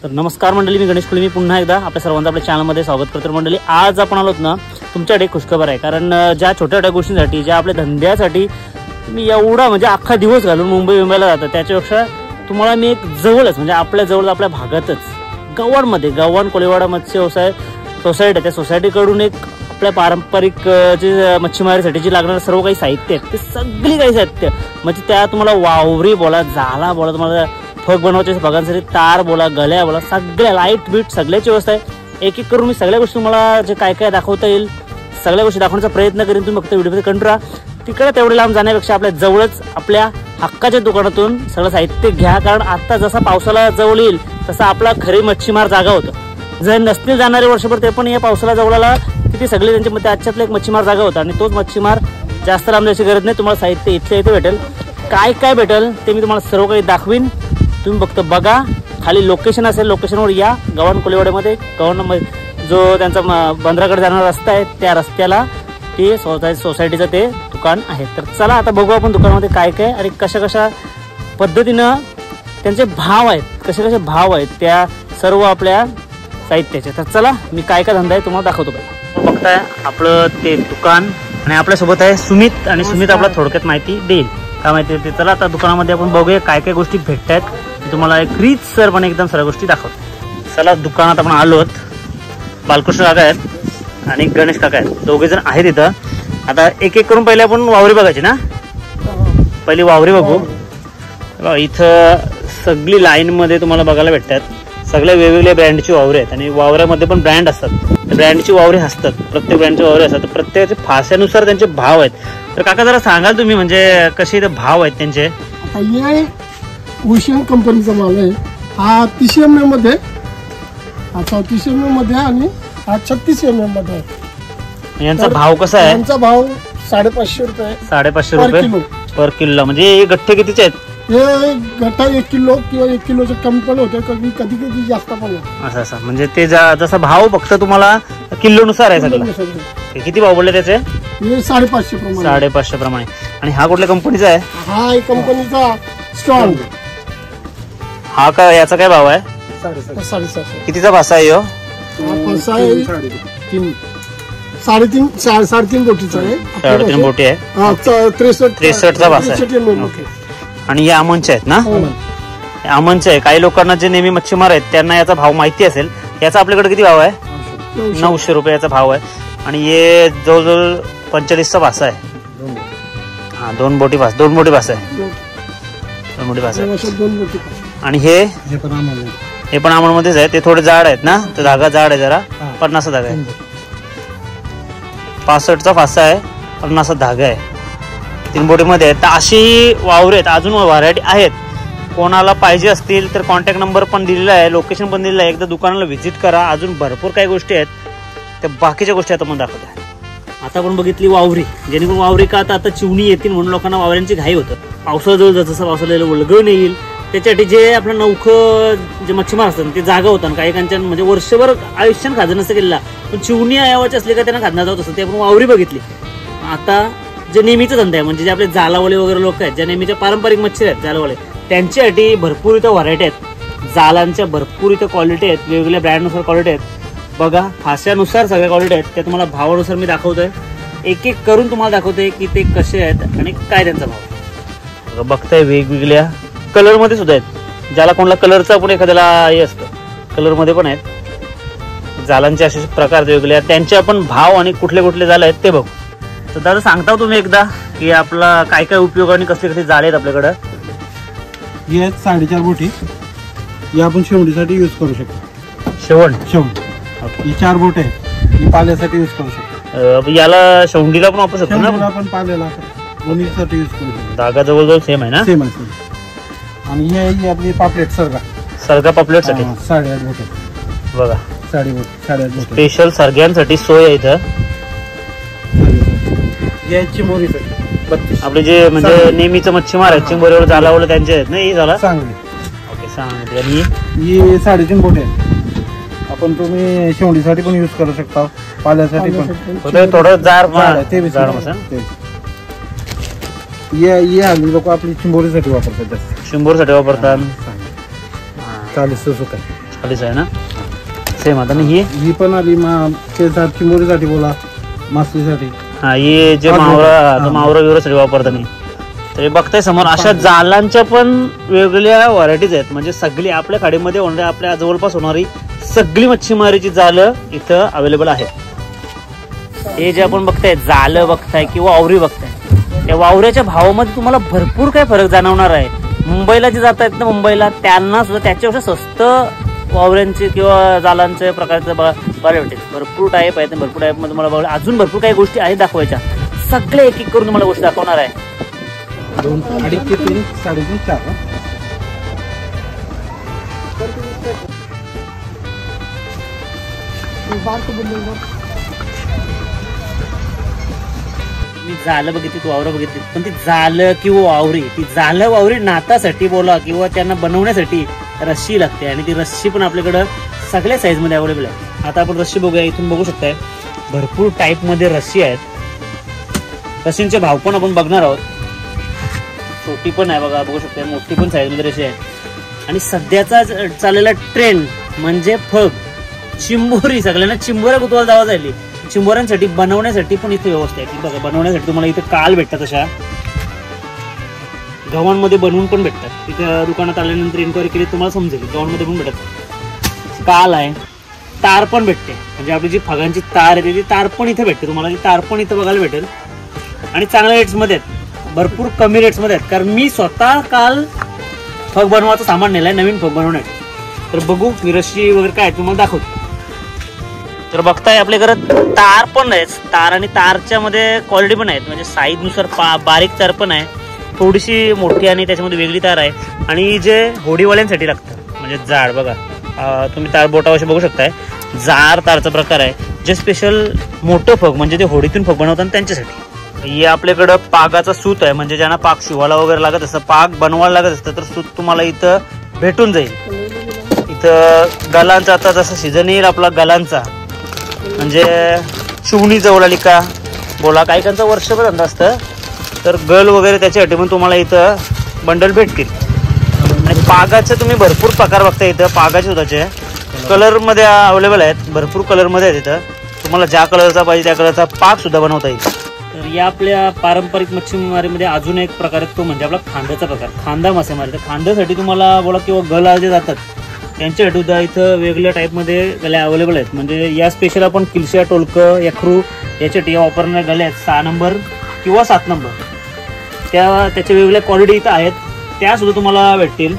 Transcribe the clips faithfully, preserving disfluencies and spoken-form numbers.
तर नमस्कार मंडळी, मी गणेश कुले. मी पुन्हा एकदा आपल्या सर्वांचं आपल्या चॅनलमध्ये स्वागत करतो. मंडळी, आज आपण आलोत ना तुमच्याकडे खुशखबर आहे. कारण ज्या छोट्या छोट्या गोष्टींसाठी, ज्या आपल्या धंद्यासाठी तुम्ही एवढा म्हणजे अख्खा दिवस घालून मुंबई मुंबईला जाता, त्याच्यापेक्षा तुम्हाला मी एक जवळच म्हणजे आपल्या जवळ आपल्या भागातच गव्हाणमध्ये गव्हाण कोळीवाडा मत्स्य व्यवसाय सोसायटी आहे, त्या सोसायटीकडून एक आपल्या पारंपरिक जे मच्छीमारीसाठी जे लागणारं सर्व काही साहित्य आहे ते सगळी काही साहित्य म्हणजे त्या तुम्हाला वावरी बोला, जाला बोला, तुम्हाला फग बनवायचे भागांसाठी तार बोला, गल्या बोला, सगळ्या लाईट बीट सगळ्याची व्यवस्था आहे. एक एक करून मी सगळ्या गोष्टी तुम्हाला जे काय काय दाखवता येईल सगळ्या गोष्टी दाखवण्याचा प्रयत्न करेन. तुम्ही फक्त व्हिडिओमध्ये कंटिन्यू राहा. तिकडे तेवढे लांब जाण्यापेक्षा आपल्या जवळच आपल्या हक्काच्या दुकानातून सगळं साहित्य घ्या. कारण आता जसा पावसाला जवळ येईल तसा आपला खरी मच्छीमार जागा होतं. जर नसतील जाणारे वर्षभर ते पण या पावसाला जवळाला किती सगळे त्यांच्या मध्ये आजच्यातला एक मच्छीमार जागा होता. आणि तोच मच्छीमार जास्त लांब जायची गरज नाही. तुम्हाला साहित्य इथल्या इथे भेटेल. काय काय भेटेल ते मी तुम्हाला सर्व काही दाखवीन. तुम्ही फक्त बघा. खाली लोकेशन असेल, लोकेशनवर या. गव्हाण कोळीवाड्यामध्ये गव्हाण जो त्यांचा बंदराकडे जाणारा रस्ता आहे त्या रस्त्याला ते सोसायटीचं ते दुकान आहे. तर चला आता बघू आपण दुकानामध्ये काय काय आणि कशा कशा पद्धतीनं त्यांचे भाव आहेत, कसे कसे भाव आहेत त्या सर्व आपल्या साहित्याचे. तर चला मी काय काय धंदा आहे तुम्हाला दाखवतो. बघा, बघताय आपलं ते दुकान आणि आपल्यासोबत आहे सुमित. आणि सुमित आपला थोडक्यात माहिती देईल. काय माहिती ते चला आता दुकानामध्ये आपण बघूया काय काय गोष्टी भेटत आहेत. तुम्हाला एक रीच सर पण एकदम सर्व गोष्टी दाखवतो. चला दुकानात आपण आलोत. बालकृष्ण काका आहेत आणि गणेश काका आहेत, दोघे जण आहेत इथं. आता एक एक करून पहिले आपण वावरी बघायची ना. पहिली वावरी बघू. इथं सगळी लाईन मध्ये तुम्हाला बघायला भेटतात. सगळ्या वेगवेगळ्या ब्रँडची वावरे आहेत आणि वावऱ्यामध्ये पण ब्रँड असतात. ब्रँडची वावरे असतात, प्रत्येक ब्रँडची वावरे असतात. प्रत्येकाच्या फास्यानुसार त्यांचे भाव आहेत. तर काका जरा सांगाल तुम्ही म्हणजे कसे इथे भाव आहेत त्यांचे. हे ओशियन कंपनीचा माल आहे. हा तीस एम एम मध्ये, हा चौतीस एम एम मध्ये आणि हा छत्तीस एम एम मध्ये आहे. यांचा भाव कसा आहे? यांचा भाव साडेपाचशे रुपये साडेपाचशे रुपये पर किलो. म्हणजे हे गठ्ठे कितीचे आहेत? हे गठ्ठा एक किलो किंवा एक किलोचे कमी पण होते, कधी कधी कधी जास्त पण होते. असं असं म्हणजे ते जसा भाव फक्त तुम्हाला किलो नुसार आहे सगळं. किती भाव पडले त्याचे? हे साडेपाचशे प्रमाणे साडेपाचशे प्रमाणे. आणि हा कुठल्या कंपनीचा आहे? हा कंपनीचा स्ट्रॉंग. हा का याचा काय भाव आहे? साडेसातशे. कितीचा भासा आहे ह्यो? तीन साडेतीन साडेतीन बोटीचा आहे. साडेतीन बोटी आहे. त्रेसष्ट त्रेसष्टचा भासा आहे. आणि या अमनचे आहेत ना? अमनचे आहे. काही लोकांना जे नेहमी मच्छीमार आहेत त्यांना याचा भाव माहिती असेल. याचा आपल्याकडे किती भाव आहे? नऊशे रुपयाचा भाव आहे. आणि हे जवळजवळ पंचेचाळीसचा भासा आहे. हा दोन बोटी भास दोन बोटी भासा आहे. दोन बोटी भासा आहे. आणि हे हे पण अमनमध्येच आहे. ते थोडे जाड आहेत ना, तर धागा जाड आहे जरा. पन्नासचा धागा आहे. पासष्टचा फासा आहे, पन्नासचा धागा आहे. तीन बोटीमध्ये आहेत. तर अशी वावरे आहेत. अजून व्हरायटी आहेत. कोणाला पाहिजे असतील तर कॉन्टॅक्ट नंबर पण दिलेला आहे, लोकेशन पण दिलेलं आहे. एकदा दुकानाला व्हिजिट करा. अजून भरपूर काही गोष्टी आहेत. त्या बाकीच्या गोष्टी आता मला दाखवत आहे. आता आपण बघितली वावरी. जेणेकरून वावरी का आता आता चिवणी येतील म्हणून लोकांना वावऱ्यांची घाई होतं. पावसाळा जवळ जात जसं पावसाळ्याला उलगवून येईल त्याच्यासाठी जे आपलं नौखं जे मच्छीमार असतात ते जागा होतं. काही कांच्या म्हणजे वर्षभर आयुष्यात खाजं नसतं गेलेला, पण चिवणी यावाचे असले का त्यांना खाजणं जात असतं. ते आपण वावरी बघितली. आता जे नेहमीचा धंदा आहे म्हणजे जे आपले जालावले वगैरे लोक आहेत, ज्या नेहमीच्या पारंपरिक मच्छी आहेत जालावले, त्यांच्यासाठी भरपूर इथं व्हरायटी आहेत. जालांच्या भरपूर इथं क्वालिटी आहेत. वेगवेगळ्या ब्रँडनुसार क्वालिटी आहेत. बघा फास्यानुसार सगळ्या क्वालिटी आहेत. त्या तुम्हाला भावानुसार मी दाखवतोय. एक एक करून तुम्हाला दाखवतोय की ते कसे आहेत आणि काय त्यांचा भाव. बघताय वेगवेगळ्या कलरमध्ये सुद्धा आहेत. ज्याला कोणाला कलरचा पण एखाद्याला हे असतं, कलरमध्ये पण आहेत. जालांचे असे प्रकार वेगवेगळे आहेत. त्यांचे आपण भाव आणि कुठले कुठले जाल आहेत ते बघू. तर दादा सांगता तुम्ही एकदा की आपला काय काय उपयोग आणि कसले कसले जाळे आहेत आपल्याकडं. हे आहेत साडेचार बोटी. या आपण शेवडीसाठी यूज करू शकतो. शेवण शेवण ही चार बोट आहे. ही पाल्यासाठी यूज करू शकतो. याला शेवंडीला पण वापरू शकतो ना आपण. पाल्याला दोन्हीसाठी यूज करू शकतो. धागा जवळजवळ सेम आहे ना? सेम आहे. आणि ही आपली पापलेट सरगा सरगा पापलेट साठी साडेआठ बोट बघा. साडे बोट साडेआठ बोट स्पेशल सरग्यांसाठी सोय आहे इथं. चिंबोरीसाठी आपले जे म्हणजे नेहमीचं मच्छीमार आहेत चिंबोरीवर जालावलं त्यांचे आहेत ना. हे झाला चांगली. ओके सांग. आणि ही साडेतीन बोट आहे. आपण तुम्ही शेवडीसाठी पण यूज करू शकता, पाल्यासाठी पण. थोडं जार ते जाड मसाला. हल्ली लोक आपली चिंबोरीसाठी वापरतात. जास्त चिंबोरीसाठी वापरतात. चालीस सुका अडीच आहे ना सेम. आता आणि ही ही पण आली मा चिंबोरीसाठी बोला, मासळीसाठी. हा हे जे मावरा मावरा विवरासाठी वापरतात नाही. तर बघताय समोर अशा जालांच्या पण वेगवेगळ्या व्हरायटीज आहेत. म्हणजे सगळी आपल्या खाडीमध्ये होणारी, आपल्या जवळपास होणारी सगळी मच्छीमारीची जालं इथं अवेलेबल आहेत. हे जे आपण बघताय जालं बघताय किंवा वावरी बघताय, त्या वावऱ्याच्या भावामध्ये तुम्हाला भरपूर काय फरक जाणवणार आहे. मुंबईला जे जात आहेत ना मुंबईला, त्यांना सुद्धा त्याच्यापेक्षा स्वस्त वावऱ्यांचे किंवा जालांचे प्रकारचे बघायला भेटेल. भरपूर टाईप आहेत, भरपूर टाईप मध्ये तुम्हाला बघा अजून भरपूर काही गोष्टी आहेत दाखवायच्या. सगळे एक एक करून तुम्हाला गोष्टी दाखवणार आहे. दोन अडीच ते तीन साडेतीन चार. मी जालं बघितली, तू वावरं बघितली, पण ती जालं किंवा वावरी, ती जालं वावरी नातासाठी बोला किंवा त्यांना बनवण्यासाठी रस्सी लागते. आणि ती रस्सी पण आपल्याकडं सगळ्या साईज मध्ये अवेलेबल आहे. आता आपण रस्सी बघूया. इथून बघू शकताय भरपूर टाईप मध्ये रस्सी आहेत. रस्सींचे भाव पण आपण बघणार आहोत. छोटी पण आहे बघा, बघू शकता, मोठी पण साईज मध्ये रस्सी आहे. आणि सध्याचा चाललेला ट्रेंड म्हणजे फग चिंबोरी. सगळ्यांना चिंबोऱ्या कुतवाला जावा जायली. चिंबोऱ्यांसाठी बनवण्यासाठी पण इथे व्यवस्था आहे की बघा. बनवण्यासाठी तुम्हाला इथे काल भेटतात, अशा गव्हांमध्ये बनवून पण भेटतात. तिथे दुकानात आल्यानंतर इन्क्वायरी केली तुम्हाला समजेल गव्हांमध्ये पण भेटतात. काल आहे, तार पण भेटते. म्हणजे आपली जी फगांची तार आहे ती तार पण इथे भेटते तुम्हाला. ती तार पण इथे बघायला भेटेल. आणि चांगल्या रेट्स मध्ये आहेत, भरपूर कमी रेट्स मध्ये आहेत. कारण मी स्वतः काल फग बनवायचं सामान नेलंय, नवीन फग बनवण्यासाठी. तर बघू मी रस्सी वगैरे काय तुम्हाला दाखवतो. तर बघताय आपल्या घरात तार पण आहेत. तार आणि तारच्या मध्ये क्वालिटी पण आहेत. म्हणजे साईज नुसार बारीक तार पण आहे, थोडीशी मोठी आणि त्याच्यामध्ये वेगळी तार आहे. आणि जे होडीवाल्यांसाठी लागतं म्हणजे जाड बघा, तुम्ही तार बोटावशी बघू शकताय, जाड तारचा प्रकार आहे. जे स्पेशल मोठं फग म्हणजे ते होडीतून फग बनवतात त्यांच्यासाठी. हे आपल्याकडं पागाचा सूत आहे. म्हणजे ज्यांना पाक शिवायला वगैरे लागत असतं, पाक बनवायला लागत असतं, तर सूत तुम्हाला इथं भेटून जाईल. इथं गलांचा आता जसं सीझन येईल आपला गलांचा, म्हणजे शिवणी जवळ आली का बोला, काही काहींचं वर्षभर धंदा असतं, तर गल वगैरे त्याच्यासाठी पण तुम्हाला इथं बंडल भेटतील. आणि पागाचे तुम्ही भरपूर प्रकार बघता. इथं पागाचे सुद्धाचे कलरमध्ये अवेलेबल आहेत, भरपूर कलरमध्ये आहेत. इथं तुम्हाला ज्या कलरचा पाहिजे त्या कलरचा पाक सुद्धा बनवता येईल. तर या आपल्या पारंपरिक मच्छीमारीमध्ये अजून एक प्रकार आहे, तो म्हणजे आपला खांद्याचा प्रकार, खांदा मासेमारी. तर खांद्यासाठी तुम्हाला बोला किंवा गल जे जातात त्यांच्यासाठी सुद्धा इथं वेगवेगळ्या टाईपमध्ये गल्या अवेलेबल आहेत. म्हणजे या स्पेशल आपण किलशिया, टोलकं, यखरू याच्यासाठी वापरणाऱ्या गल्या आहेत, सहा नंबर किंवा सात नंबर. त्या त्याच्या वेगवेगळ्या क्वालिटी इथं आहेत, त्या सुद्धा तुम्हाला भेटतील.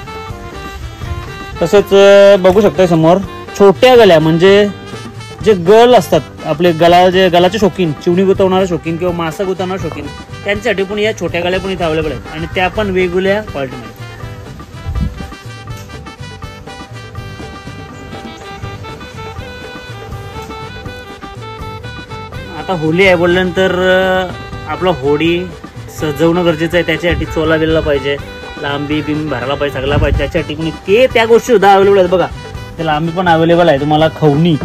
तसंच बघू शकता समोर छोट्या गल्या, म्हणजे जे गल असतात आपले गला, जे गलाचे शौकीन, चिवणी गुतवणारे शौकीन किंवा मासा गुतवणारे शौकीन, त्यांच्यासाठी पण या छोट्या गल्या पण इथे अवेलेबल आहेत. आणि त्या पण वेगवेगळ्या क्वालिटीमध्ये. आता होली आहे बोलल्यानंतर आपला होडी सजवणं गरजेचं आहे. त्याच्यासाठी चोला बिलला पाहिजे, लांबी बिंब भरायला पाहिजे, सगळा पाहिजे. त्याच्यासाठी पण ते त्या गोष्टी सुद्धा अवेलेबल आहेत बघा. ते लांबी पण अवेलेबल आहे. तुम्हाला खवणी,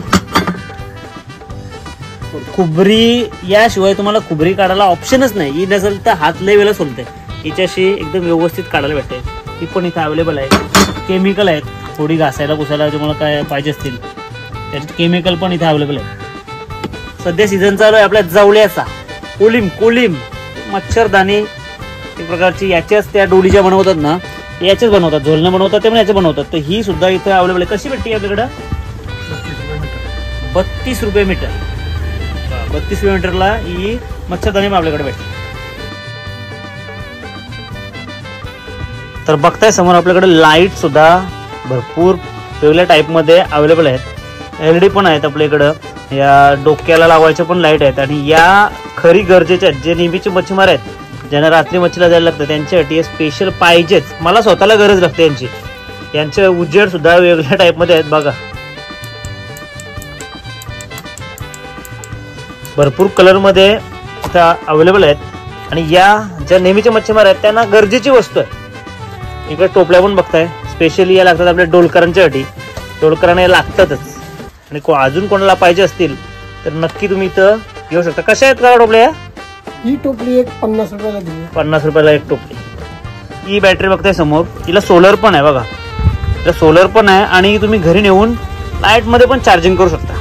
खुबरी, याशिवाय तुम्हाला खुबरी काढायला ऑप्शनच नाही. ही नसेल तर हात लय वेळा सोलते, हिच्याशी एकदम व्यवस्थित काढायला भेटते. ती पण इथं अवेलेबल आहे. केमिकल आहेत, थोडी घासायला पुसायला तुम्हाला काय पाहिजे असतील त्याचे केमिकल पण इथे अवेलेबल आहे. सध्या सीझन चालू आहे आपल्या जवळ्याचा, कोलिम कोलिम मच्छरदाणी एक प्रकारची, याच्याच त्या डोलीच्या बनवतात ना, याच्याच बनवतात, झोलणं बनवतात ते पण याचे बनवतात. तर ही सुद्धा इथं अवेलेबल आहे. कशी भेटते आपल्याकडं? बत्तीस रुपये मीटर. बत्तीस रुपये मीटरला ही मच्छरदाणी पण आपल्याकडे भेटते. तर बघताय समोर आपल्याकडे लाईट सुद्धा भरपूर वेगवेगळ्या टाईपमध्ये अवेलेबल आहेत. एल डी पण आहेत आपल्याकडं. या डोक्याला लावायच्या पण लाईट आहेत. आणि या खरी गरजेच्या आहेत, जे नेहमीचे मच्छीमार आहेत ज्यांना रात्री मच्छीला जायला लागतं त्यांच्यासाठी स्पेशल पाहिजेच. मला स्वतःला गरज लागते यांची. यांचे उजेड सुद्धा वेगवेगळ्या टाईपमध्ये आहेत बघा. भरपूर कलरमध्ये इथं अवेलेबल आहेत. आणि या ज्या नेहमीचे मच्छीमार आहेत त्यांना गरजेची वस्तू आहे. इकडे टोपल्या पण बघताय, स्पेशली या लागतात आपल्या डोलकरांच्यासाठी. डोलकरांना या लागतातच. आणि अजून कोणाला पाहिजे असतील तर नक्की तुम्ही इथं येऊ शकता. कशा आहेत का टोपल्या? ही टोपली एक पन्नास रुपयाला दिली. पन्नास रुपयाला एक टोपली. ही बॅटरी बघताय समोर, तिला सोलर पण आहे बघा. तर सोलर पण आहे आणि तुम्ही घरी नेऊन लाईट मध्ये पण चार्जिंग करू शकता.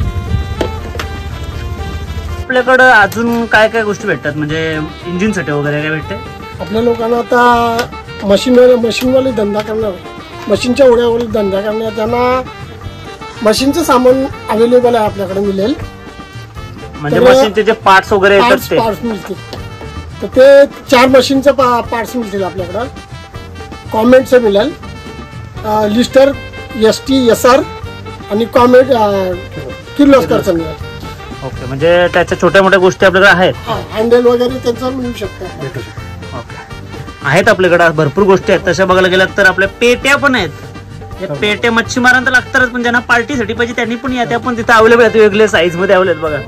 आपल्याकडं अजून काय काय गोष्टी भेटतात म्हणजे इंजिनसाठी वगैरे काय भेटते? आपल्या लोकांना आता मशीन मशीनवाले धंदा करणार, मशीनच्या उड्यावाले धंदा करणार, त्यांना मशीनचं सामान अवेलेबल आहे आपल्याकडे मिळेल. म्हणजे मशीनचे जे पार्ट्स वगैरे येतात ते पार्ट्स मिळतील. तर ते चार मशीनचे पार्ट्स मिळतील आपल्याकडं. कॉमेंटचं मिळेल, Lister, S T, S R आणि कॉमेंट किर्लोस्करचं मिळेल. ओके, म्हणजे त्याच्या छोट्या मोठ्या गोष्टी आपल्याकडे आहेत. हँडल वगैरे त्यांचं मिळू शकतं. ओके, आहेत आपल्याकडे भरपूर गोष्टी आहेत. तशा बघायला गेलात तर आपल्या पेट्या पण आहेत. या पेट्या मच्छीमारांना लागतातच, पण ज्यांना पार्टीसाठी पाहिजे त्यांनी पण या, त्या पण तिथे अवेलेबल आहेत. वेगवेगळ्या साईज मध्ये अवेलेबल बघा.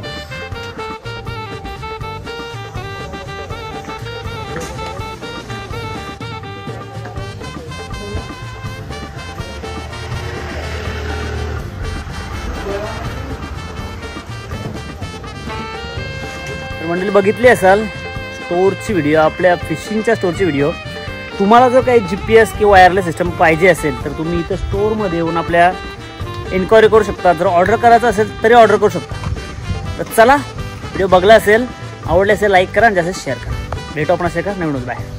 मंडळी बघितली असाल स्टोअरची व्हिडिओ, आपल्या फिशिंगच्या स्टोअरची व्हिडिओ. तुम्हाला जर काही जी पी एस किंवा वायरलेस सिस्टम पाहिजे असेल तर तुम्ही इथं स्टोअरमध्ये येऊन आपल्या एन्क्वायरी करू शकता. जर ऑर्डर करायचं असेल तरी ऑर्डर करू शकता. तर चला, व्हिडिओ बघला असेल, आवडले असेल लाईक करा आणि जास्त शेअर करा. भेटू आपण असे का नवीन बाय.